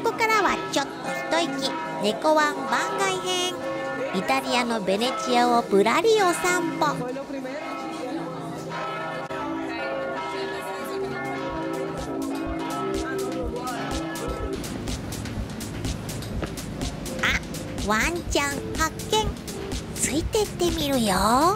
こからはちょっと一息、猫ワン番外編。イタリアのベネチアをぶらりお散歩。あ、ワンちゃん発見。ついてってみるよ。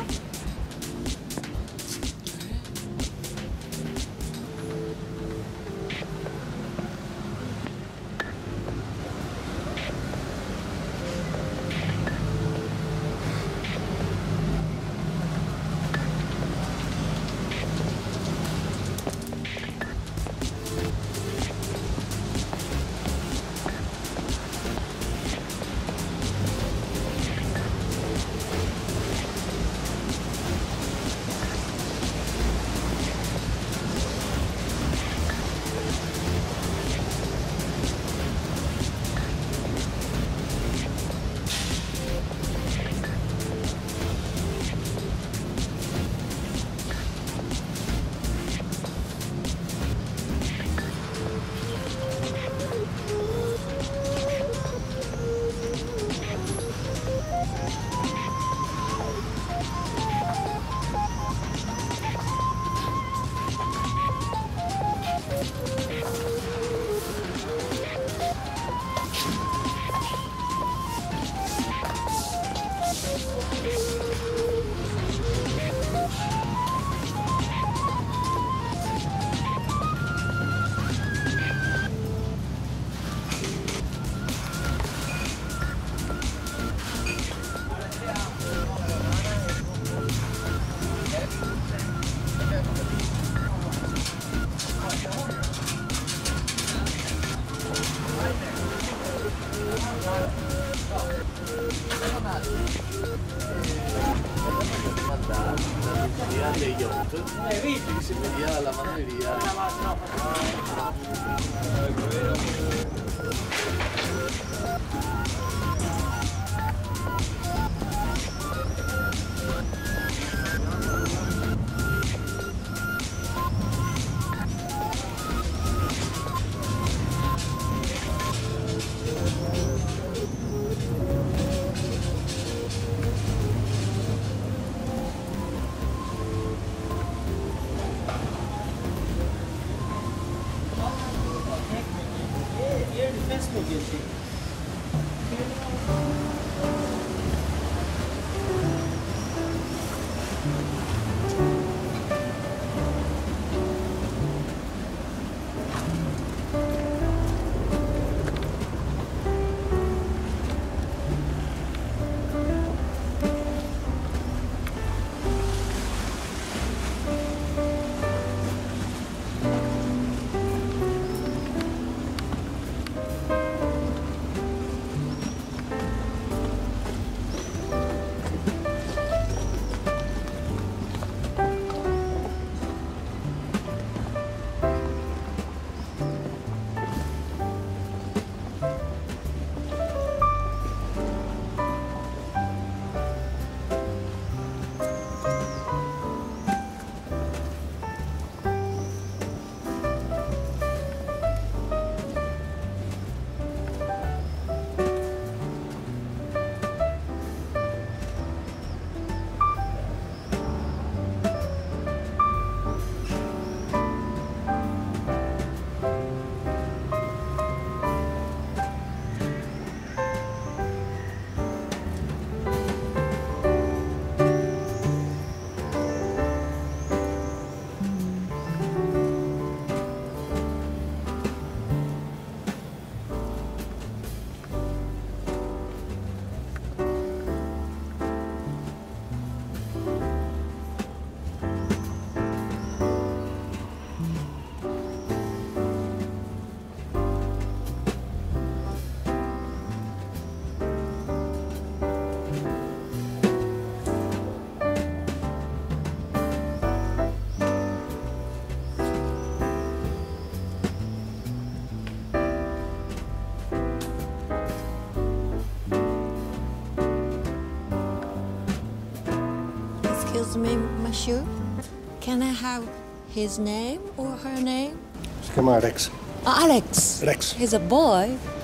Excuse me, monsieur. Can I have his name or her name? Si chiama Rex. Alex. Rex. He's a boy.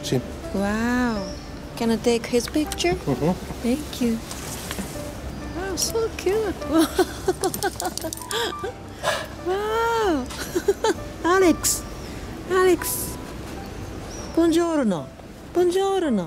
Sì. Wow. Can I take his picture? Mhm. Thank you. Wow, so cute. Wow. Alex. Alex. Buongiorno. Buongiorno.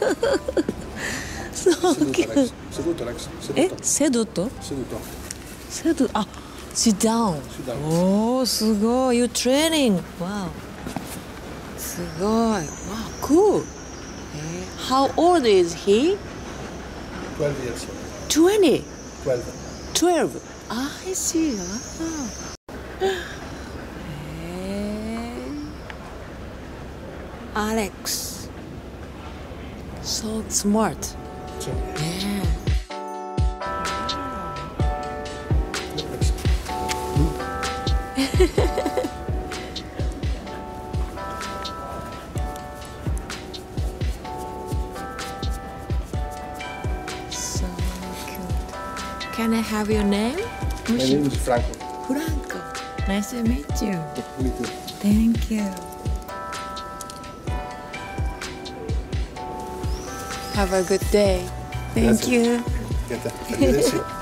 So Seduto, cute. Alex. Seduto, Alex. Eh? Seduto. Seduto? Seduto. Seduto. Ah, sit down. Sit down. Oh, すごい. You training. Wow. すごい. Wow, cool. How old is he? 12 years. 20. 12. 12. I see. Wow. Alex. So smart. Sì. Yeah. Alex. So cute. Can I have your name? My name is Franco. Franco. Nice to meet you. Me too. Thank you. Have a good day. Thank Grazie. you. Niente. Arrivederci.